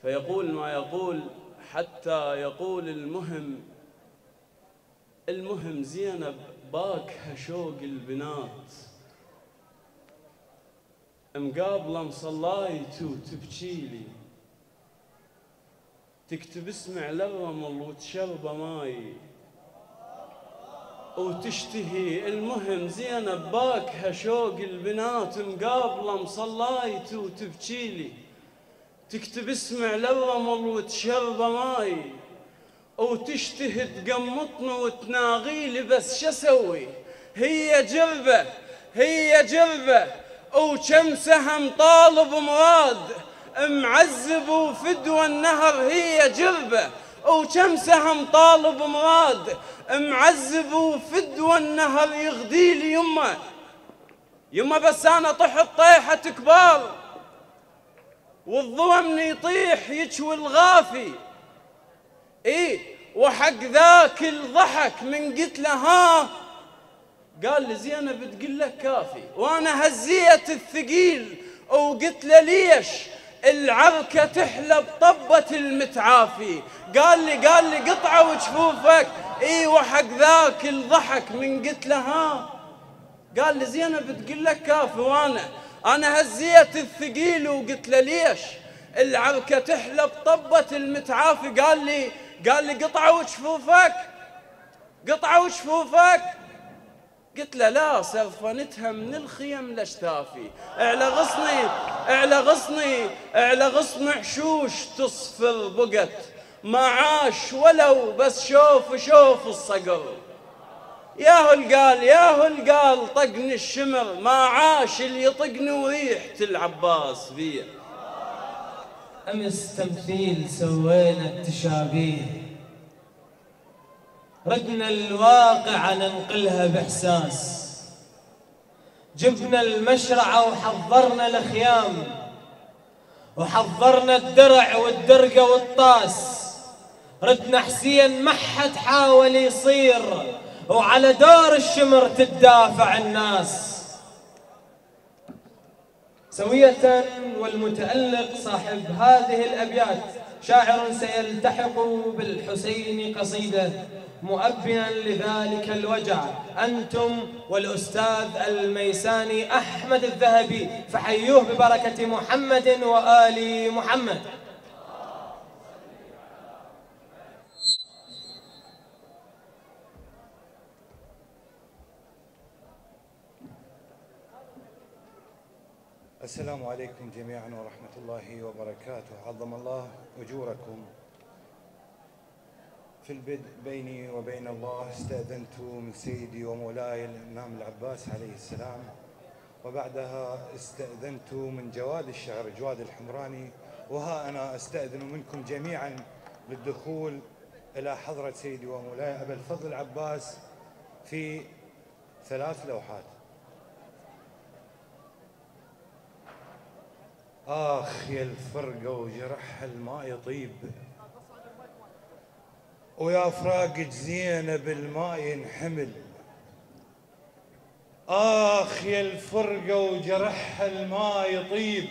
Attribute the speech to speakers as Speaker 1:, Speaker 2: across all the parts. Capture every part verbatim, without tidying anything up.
Speaker 1: فيقول ما يقول حتى يقول المهم المهم زينب باكها شوق البنات، مقابله مصلايت وتبكيلي، تكتب اسمع للرمل وتشرب ماي وتشتهي. المهم زينب باكها شوق البنات، مقابله مصلايت وتبكيلي، تكتب اسمع للرمل وتشرب ماي وتشتهي تقمطني وتناغيلي، بس شسوي هي جربة هي جربة وكم سهم طالب مراد، معذب وفدوى النهر هي جربة وكم سهم طالب مراد، معذب وفدوى النهر يغديلي يمه يمه، بس انا طحت طيحة كبار والظلم يطيح يجوي الغافي. ايه وحق ذاك الضحك من قلت له ها، قال لي زينب تقول لك كافي، وانا هزيت الثقيل وقلت له ليش العركه تحلى بطبه المتعافي. قال لي قال لي قطعه وجفوفك. اي وحق ذاك الضحك من قلت له ها، قال لي زينب تقول لك كافي، وانا انا هزيت الثقيل وقلت له ليش العركه تحلى بطبه المتعافي. قال لي قال لي قطعه وجفوفك قطعه وجفوفك. قلت له لا، سرفنتها من الخيم لاشتافي، اعلى غصني اعلى غصني اعلى غصن حشوش تصفر بقت، ما عاش ولو بس شوف شوف الصقر. ياهو القال ياهو القال طقني الشمر، ما عاش اللي يطقني وريحة العباس بيه.
Speaker 2: أمس تمثيل سوينا التشابيه، ردنا الواقع ننقلها بإحساس، جبنا المشرعة وحضرنا الخيام، وحضرنا الدرع والدرقة والطاس، ردنا حسين ما حد حاول يصير، وعلى دور الشمر تدافع الناس. سوية والمتألق صاحب هذه الأبيات شاعر سيلتحق بالحسين قصيدة مؤبنا لذلك الوجع، أنتم والأستاذ الميساني أحمد الذهبي، فحيوه ببركة محمد وآل محمد.
Speaker 3: السلام عليكم جميعا ورحمة الله وبركاته. عظم الله أجوركم. في البدء بيني وبين الله استأذنت من سيدي ومولاي الإمام العباس عليه السلام، وبعدها استأذنت من جواد الشعر جواد الحمراني، وها أنا أستأذن منكم جميعا بالدخول إلى حضرة سيدي ومولاي أبا الفضل العباس في ثلاث لوحات. آخ يا الفرقة وجرحها الماء يطيب، ويا فراقك زينب الماء ينحمل. آخ يا الفرقة وجرحها الماء يطيب،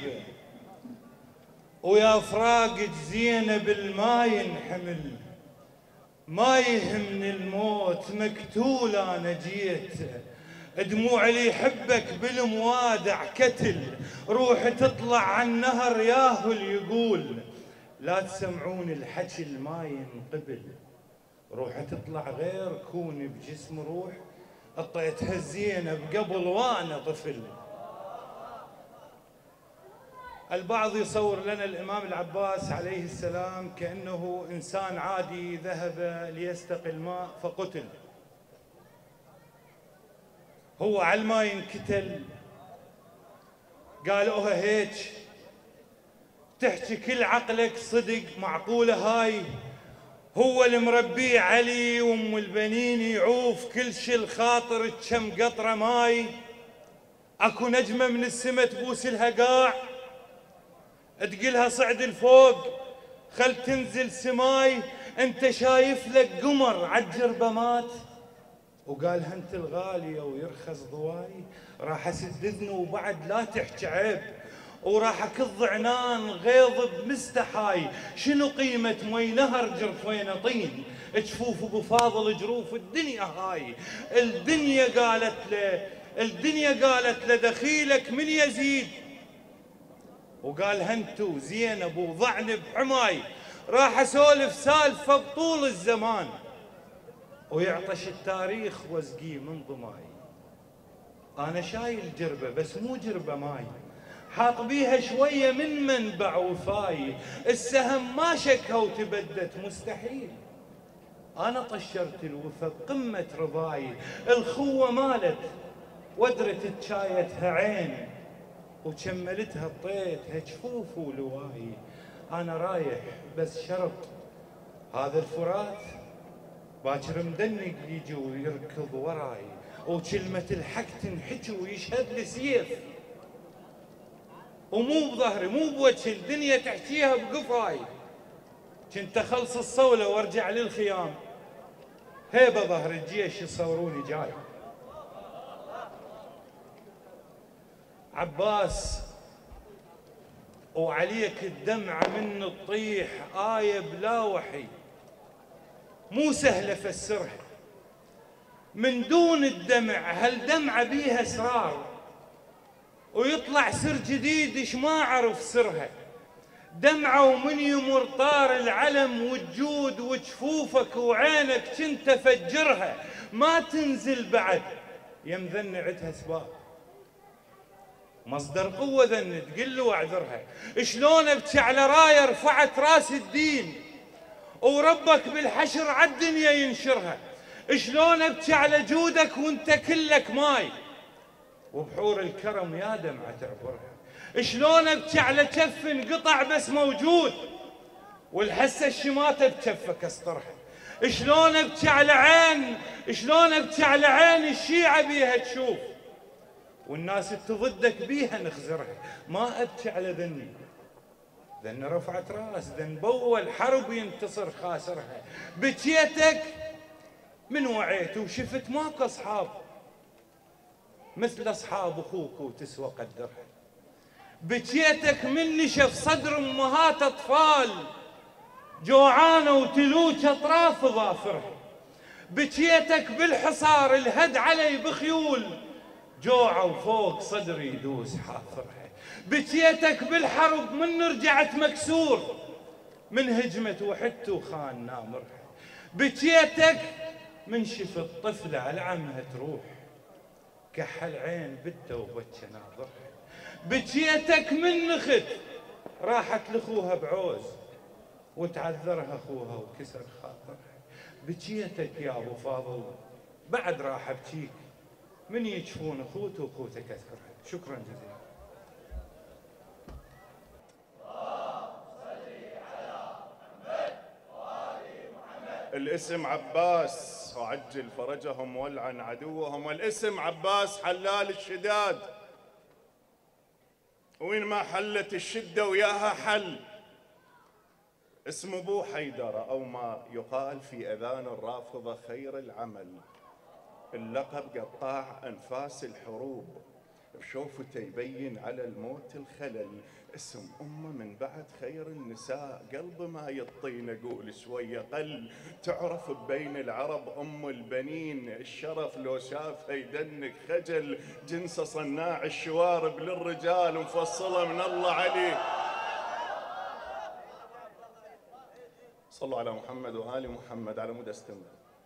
Speaker 3: ويا فراقك زينب الماء ينحمل. ما يهمني الموت مقتول أنا جيت، دموع اللي يحبك بالموادع كتل، روح تطلع عن نهر ياهو يقول لا تسمعون الحكي الما ينقبل، روح تطلع غير كون بجسم روح اطيتها زينب قبل وانا طفل. البعض يصور لنا الامام العباس عليه السلام كانه انسان عادي ذهب ليستقي الماء فقتل، هو على الماء ينكتل. قالوا هيك تحكي كل عقلك صدق، معقولة هاي؟ هو المربي علي وام البنين يعوف كل شي الخاطر كم قطرة ماي، اكو نجمة من السما تبوس لها قاع تقلها صعد الفوق خل تنزل سماي، انت شايف لك قمر عالجربة مات. وقالها انت الغالية ويرخص ضواي، راح اسد اذنه وبعد لا تحكي عيب، وراح اكض عنان غيظ بمستحاي. شنو قيمة مي نهر جرفينه طين، جفوف ابو فاضل جروف الدنيا هاي. الدنيا قالت له الدنيا قالت له دخيلك من يزيد، وقال هنتو زينب وضعني بحماي. راح اسولف سالفه بطول الزمان، ويعطش التاريخ واسقيه من ضماي. انا شايل جربه بس مو جربه ماي، حاط بيها شويه من منبع وفاي. السهم ما شكها وتبدت مستحيل، انا طشرت الوفا بقمه رضاي. الخوه مالت ودرت تشايتها عين، وكملتها بطيتها جفوف ولواي. انا رايح بس شرط هذا الفرات، باكر مدنق يجي ويركض وراي، وكلمة الحق تنحكي ويشهد لي سيف. ومو بظهري مو بوجهي، الدنيا تحكيها بقفاي. كنت اخلص الصولة وارجع للخيام، هيبة ظهر الجيش يصوروني جاي. عباس وعليك الدمعة من تطيح، آية بلا وحي مو سهلة فسرها. من دون الدمع هالدمعة بيها اسرار، ويطلع سر جديد ايش ما اعرف سرها. دمعة ومن يمر طار العلم والجود، وجفوفك وعينك كنت افجرها. ما تنزل بعد يم ذن عدها اسباب، مصدر قوة ذن تقل واعذرها. شلون ابكي على راية رفعت راس الدين، وربك بالحشر عالدنيا ينشرها. شلون ابكي على جودك وانت كلك ماي، وبحور الكرم يا دمعة تعبرها. شلون ابكي على كف انقطع بس موجود، والحسة الشماتة بكفك اسطرها. شلون ابكي على عين شلون ابكي على عين الشيعة بيها تشوف، والناس تضدك بيها نخزرها. ما ابكي على ذني، ذن رفعت راس، ذن بول حرب ينتصر خاسرها. بكيتك من وعيت وشفت ماكو اصحاب مثل اصحاب اخوك وتسوى قدرها. بكيتك من نشف صدر امهات اطفال جوعانه وتلوج اطراف ظافرها. بكيتك بالحصار الهد علي بخيول جوعه وفوق صدري يدوس حافرها. بكيتك بالحرب من رجعت مكسور من هجمة وحدت وخان نامرها. بكيتك من شفت طفلة على عمها تروح كحل عين بده وبكى ناظرها. بكيتك من نخت راحت لأخوها بعوز وتعذرها أخوها وكسر خاطرها. بكيتك يا أبو فاضل بعد راح أبكيك من يجفون أخوته وأخوتك أذكرها. شكرا جزيلا.
Speaker 4: الاسم عباس وعجل فرجهم والعن عدوهم، والاسم عباس حلال الشداد، وين ما حلت الشدة وياها حل. اسم ابو حيدر او ما يقال في اذان الرافضة خير العمل، اللقب قطاع انفاس الحروب، بشوفته يبين على الموت الخلل. اسم امه من بعد خير النساء، قلب ما يطين اقول شويه قل. تعرف بين العرب ام البنين، الشرف لو شافها يدنك خجل. جنسه صناع الشوارب للرجال، مفصله من الله عليه. صلوا على محمد وآل محمد على مود استمر.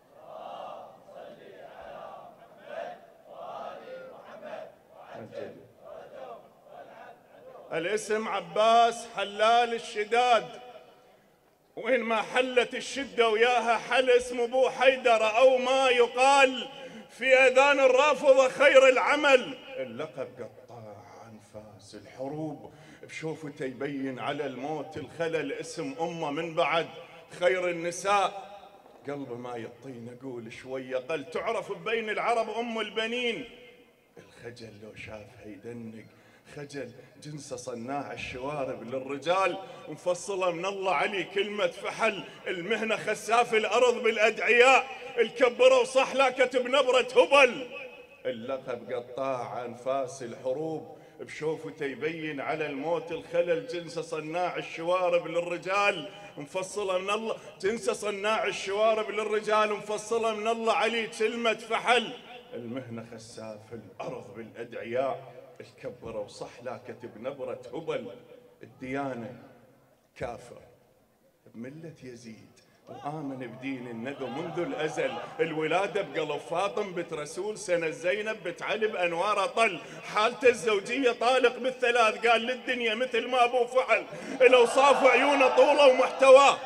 Speaker 4: الاسم عباس حلال الشداد، وين ما حلت الشدة وياها حل. اسم ابو حيدر او ما يقال في اذان الرافضة خير العمل، اللقب قطاع انفاس الحروب، بشوفته يبين على الموت الخلل. اسم امه من بعد خير النساء، قلب ما يطين اقول شويه قل. تعرف بين العرب ام البنين، الخجل لو شافها يدنق خجل. جنسه صناع الشوارب للرجال، مفصله من الله علي كلمه فحل. المهنه خساف الارض بالادعياء، الكبره وصح لا كتب نبره هبل. اللقب قطاع انفاس الحروب، بشوفته يبين على الموت الخلل. جنسه صناع الشوارب للرجال مفصله من الله، جنسه صناع الشوارب للرجال مفصله من الله. علي كلمه فحل، المهنه خساف الارض بالادعياء. الكبره وصح لا كتب نبره هبل. الديانه كافر بمله يزيد، وآمن بدين النبي منذ الأزل. الولادة بقلب فاطم بنت رسول، سنة زينب بنت علي بأنواره طل. حالته الزوجية طالق بالثلاث، قال للدنيا مثل ما أبو فعل. الأوصاف عيونه طوله ومحتواه.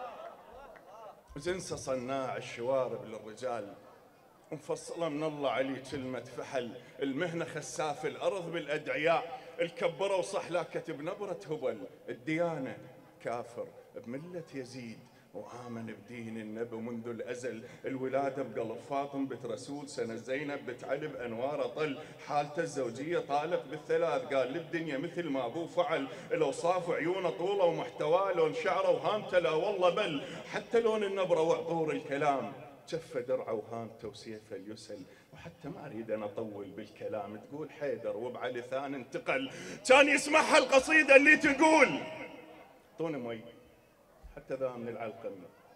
Speaker 4: جنسه صناع الشوارب للرجال مفصلة من الله. علي كلمة فحل، المهنة خساف الأرض بالأدعياء. الكبره وصح لا كتب نبرة هبل. الديانة كافر بملة يزيد، وآمن بدين النبي منذ الأزل. الولادة بقلب فاطم بنت رسول، سنة زينب بنت علي بأنواره طل. حالته الزوجية طالق بالثلاث، قال للدنيا مثل ما أبوه فعل. الأوصاف عيونه طوله ومحتواه، لون شعره وهامته لا والله بل. حتى لون النبرة وعطور الكلام، جف درعه وهامته وسيفه اليسل. وحتى ما اريد انا اطول بالكلام، تقول حيدر وبعلي ثان انتقل. كان يسمعها القصيده اللي تقول اعطوني مي حتى ذا من العلقه.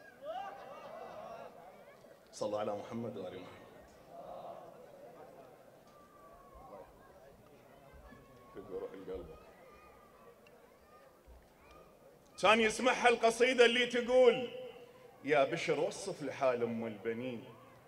Speaker 4: صلوا على محمد وآل محمد. روح القلب. كان يسمعها القصيده اللي تقول يا بشر وصف لحال ام البنين.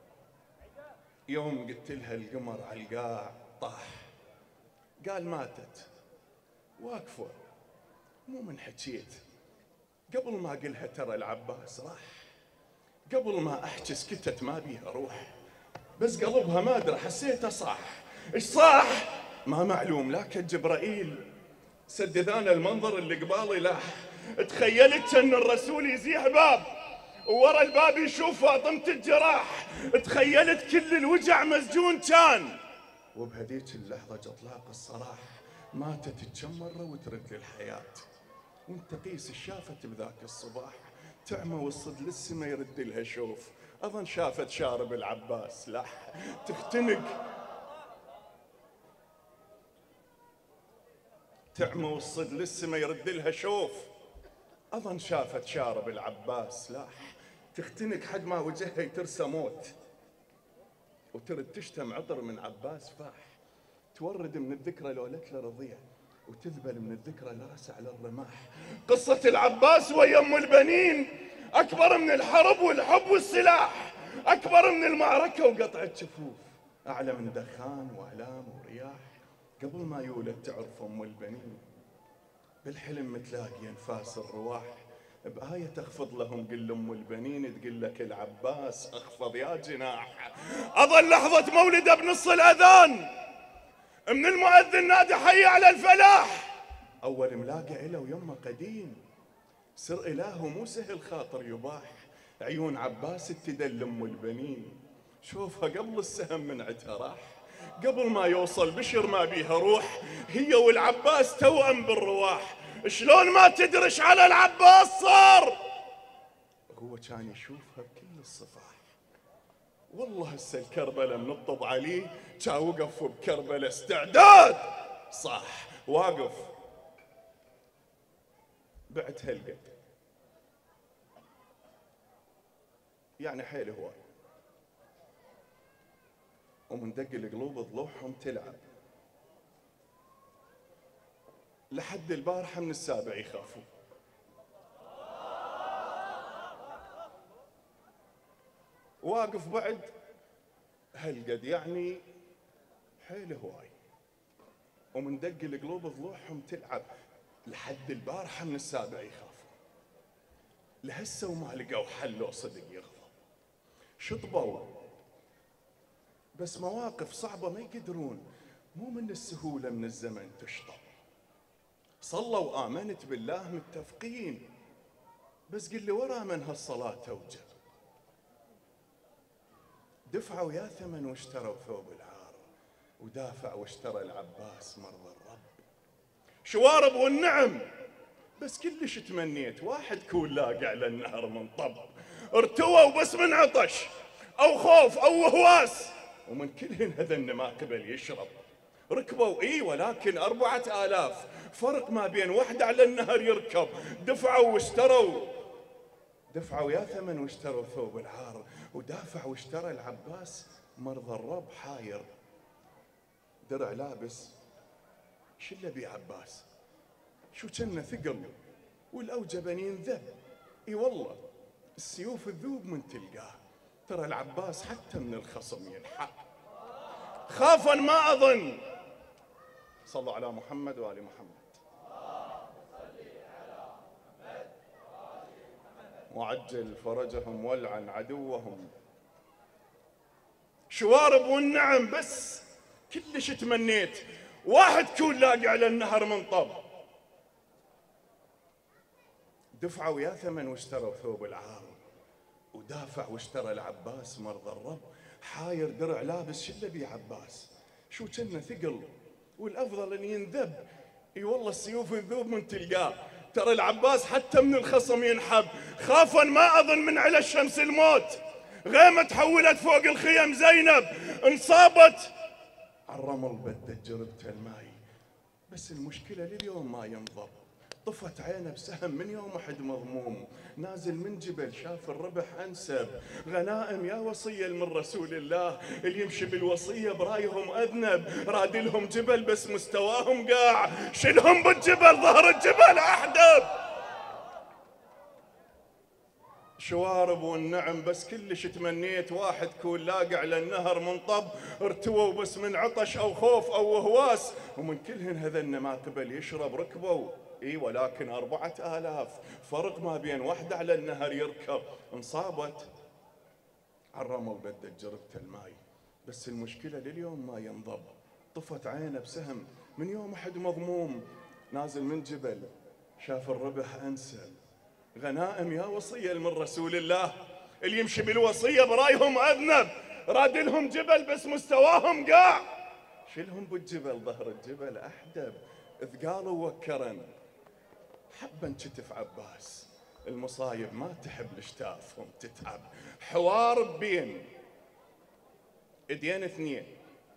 Speaker 4: يوم قلت لها القمر على القاع طاح، قال ماتت واقفه مو من حكيت. قبل ما اقلها ترى العباس راح، قبل ما احكي سكتت ما بيها روح. بس قلبها ما ادري حسيته صح. ايش صح؟ ما معلوم، لكن جبرائيل سددانا المنظر اللي قبالي لاح. تخيلت ان الرسول يزيح باب وورا الباب يشوف فاطمة الجراح. تخيلت كل الوجع مسجون كان، وبهديك اللحظة اطلاق الصراح. ماتت تجمر وترد للحياة، وانت قيس شافت بذاك الصباح. تعمى والصد للسما يرد لها شوف. اظن شافت شارب العباس لح. تختنق تعمى والصد للسما يرد لها شوف. اظن شافت شارب العباس لاح. تختنق حد ما وجهها يترسى موت، وترد تشتم عطر من عباس فاح. تورد من الذكرى لولت له رضيع، وتذبل من الذكرى لرس على الرماح. قصة العباس ويا ام البنين اكبر من الحرب والحب والسلاح، اكبر من المعركة وقطع الجفوف، اعلى من دخان والام ورياح. قبل ما يولد تعرف ام البنين بالحلم متلاقي انفاس الرواح. بآية تخفض لهم قل ام البنين، تقول لك العباس اخفض يا جناح. اظل لحظة مولده بنص الاذان من المؤذن نادى حي على الفلاح. اول ملاقى له ويمه قديم، سر اله مو سهل خاطر يباح. عيون عباس تدل ام البنين، شوفها قبل السهم من عدها راح. قبل ما يوصل بشر ما بيها روح، هي والعباس توأم بالرواح. شلون ما تدرش على العباس صار. هو كان يشوفها بكل الصفاح. والله هسه الكربلة من الطب عليه، كان وقف بكربلة استعداد صح واقف. بعد هالقد يعني حيل هواي، ومن دق القلوب ضلوعهم تلعب. لحد البارحة من السابع يخافوا. واقف بعد هالقد يعني حيل هواي، ومن دق القلوب ضلوعهم تلعب. لحد البارحة من السابع يخافوا. لهسه وما لقوا حل لو صدق يغضب. شطبوا بس مواقف صعبة ما يقدرون، مو من السهولة من الزمن تشطب. صلوا وآمنت بالله متفقين، بس قل لي ورا من هالصلاة توجب. دفعوا يا ثمن واشتروا ثوب العار، ودافع واشترى العباس مرضى الرب. شوارب والنعم بس كلش تمنيت واحد كون لاقع على النهر من طب. ارتووا بس من عطش او خوف او وهواس، ومن كلهن هذن ما قبل يشرب. ركبوا اي ولكن أربعة آلاف، فرق ما بين واحدة على النهر يركب. دفعوا واشتروا، دفعوا يا ثمن واشتروا ثوب العار، ودافع واشترى العباس مرضى الرب حاير، درع لابس شله بي عباس، شو كنا ثقل والأوجبن ينذب. اي والله السيوف الذوب من تلقاه، ترى العباس حتى من الخصم ينحى. خافا ما أظن. صلوا على محمد وآل محمد. وعجل فرجهم والعن عدوهم. شوارب والنعم بس كلش تمنيت واحد كون لاقي على النهر منطب. دفعوا يا ثمن واشتروا ثوب العار، ودافع واشترى العباس مرضى الرب حاير، درع لابس شله بي عباس، شو كنا ثقل والافضل ان ينذب. اي والله السيوف الذوب من تلقاه، ترى العباس حتى من الخصم ينحب. خافا ما اظن من على الشمس الموت، غيمه تحولت فوق الخيم زينب، انصابت عالرمل بدت جربته الماي، بس المشكله لليوم ما ينضب. طفت عينه بسهم من يوم احد مضموم، نازل من جبل شاف الربح انسب. غنائم يا وصيه من رسول الله، اللي يمشي بالوصيه برايهم اذنب. راد لهم جبل بس مستواهم قاع، شلهم بالجبل ظهر الجبل احدب. شوارب والنعم بس كلش تمنيت واحد كون لاقع على النهر منطب. ارتووا بس من عطش او خوف او هواس، ومن كلهن هذن ما قبل يشرب. ركبوا اي ولكن أربعة آلاف، فرق ما بين واحدة على النهر يركب. انصابت عالرمل بدت جربته الماي، بس المشكلة لليوم ما ينضب. طفت عينه بسهم من يوم احد مضموم، نازل من جبل شاف الربح انسل. غنائم يا وصية من رسول الله، اللي يمشي بالوصية برايهم اذنب. راد لهم جبل بس مستواهم قاع، شلهم بالجبل ظهر الجبل احدب. ثقالوا وكرن حبا كتف عباس، المصايب ما تحب لشتافهم تتعب. حوار بين ايدين اثنين،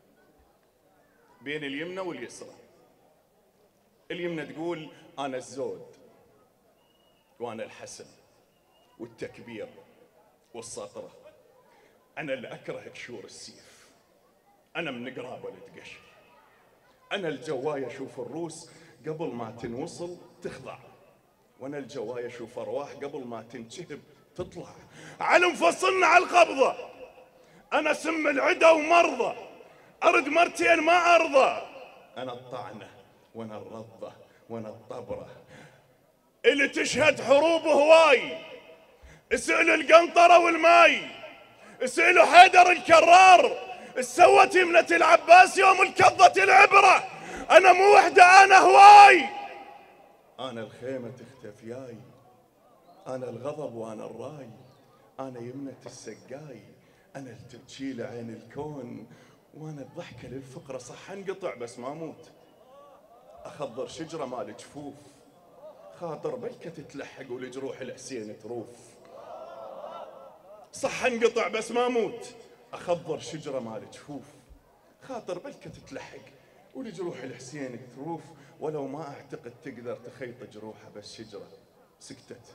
Speaker 4: بين اليمنى واليسرى. اليمنى تقول انا الزود وانا الحسن والتكبير والسطره، انا اللي اكره كشور السيف، انا من قرابه لتقشر، انا الجوايه اشوف الروس قبل ما تنوصل تخضع، وانا الجوايه اشوف ارواح قبل ما تنشهب تطلع. علم فصلنا على القبضه، انا سم العدا ومرضى، ارد مرتين ما ارضى. انا الطعنه وانا الرضه وانا الطبره، اللي تشهد حروب هواي. اسألوا القنطره والماي، اسألوا حيدر الكرار، سوت يمنة العباس يوم الكضة العبرة. انا مو وحده انا هواي، انا الخيمه تختفياي، انا الغضب وانا الراي، انا يمنة السقاي، انا التبكي لعين الكون، وانا الضحكه للفقره. صح انقطع بس ما موت، اخضر شجره مال جفوف، خاطر بلكه تتلحق ولجروح الحسين تروف. صح انقطع بس ما موت، اخضر شجره مال جفوف، خاطر بلكه تتلحق ولجروح الحسين تروف. ولو ما اعتقد تقدر تخيط جروحها بس شجره. سكتت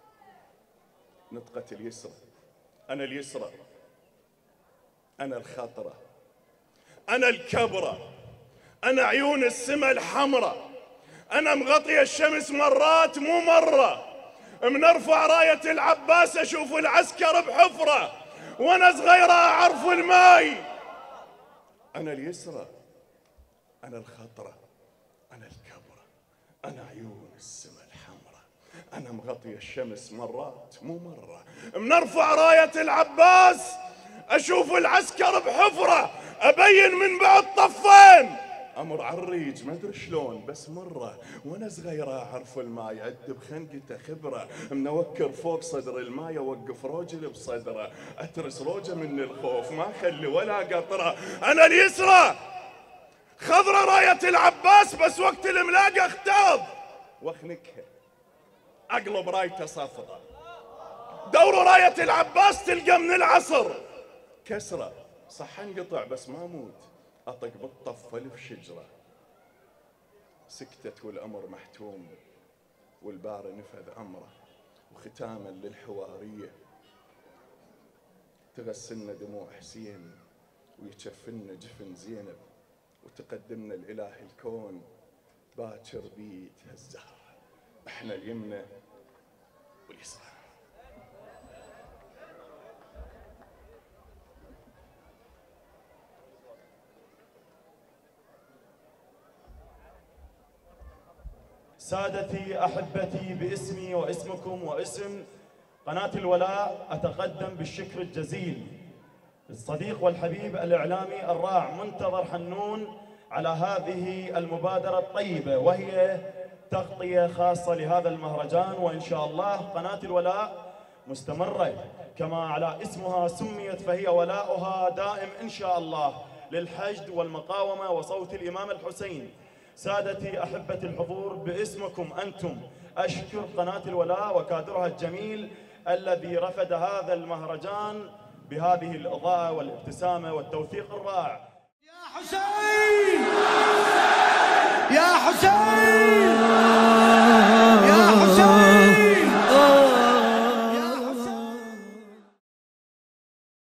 Speaker 4: نطقت اليسرى، انا اليسرى، انا الخاطره، انا الكبره، انا عيون السما الحمراء، انا مغطيه الشمس مرات مو مره. من ارفع رايه العباس اشوف العسكر بحفره، وانا صغيره اعرف الماي. انا اليسرى، انا الخطره، انا الكبره، انا عيون السما الحمراء، انا مغطيه الشمس مرات مو مره. من ارفع رايه العباس اشوف العسكر بحفره، ابين من بعد طفين. امر عالريج ما ادري شلون بس مره، وانا صغيره اعرف الماي، عد بخنقته خبره. منوكر فوق صدر الماي اوقف روجل بصدره، اترس روجه من الخوف ما اخلي ولا قطره. انا اليسرى، خضره رايه العباس بس وقت الملاقه اختاض واخنقها، اقلب رايته صفرة. دوروا رايه العباس تلقى من العصر كسره. صح انقطع بس ما موت، أطق بالطف ألف شجرة، سكتت والأمر محتوم والبار نفذ أمره، وختاما للحوارية تغسلنا دموع حسين ويجفلنا جفن زينب، وتقدمنا الإله الكون باكر بيت هالزهرة، احنا اليمنى واليسار.
Speaker 5: سادتي أحبتي، باسمي واسمكم واسم قناة الولاء أتقدم بالشكر الجزيل للصديق والحبيب الإعلامي الراع منتظر حنون على هذه المبادرة الطيبة، وهي تغطية خاصة لهذا المهرجان. وإن شاء الله قناة الولاء مستمرة كما على اسمها سميت، فهي ولاؤها دائم إن شاء الله للحشد والمقاومة وصوت الإمام الحسين. سادتي أحبتي الحضور، باسمكم أنتم أشكر قناة الولاء وكادرها الجميل الذي رفد هذا المهرجان بهذه الإضاءة والابتسامة والتوثيق الرائع.
Speaker 6: يا حسين يا حسين